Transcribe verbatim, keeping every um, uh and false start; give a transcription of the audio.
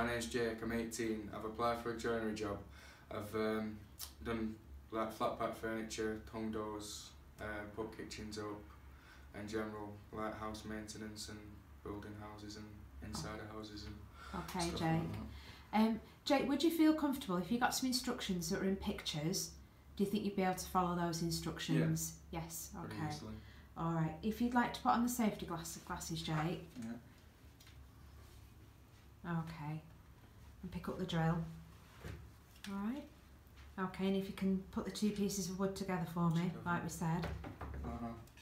my name's Jake, I'm eighteen. I've applied for a joinery job. I've um, done like flat pack furniture, hung doors, uh, put kitchens up, and general like house maintenance and building houses and inside of houses and Okay, stuff Jake. like that. Um, Jake, would you feel comfortable if you got some instructions that were in pictures? Do you think you'd be able to follow those instructions? Yeah. Yes. Pretty Okay. easily. All right. If you'd like to put on the safety glass glasses, Jake. Yeah. Okay. And pick up the drill. All right. Okay. And if you can put the two pieces of wood together for me, Together. like we said. Uh-huh.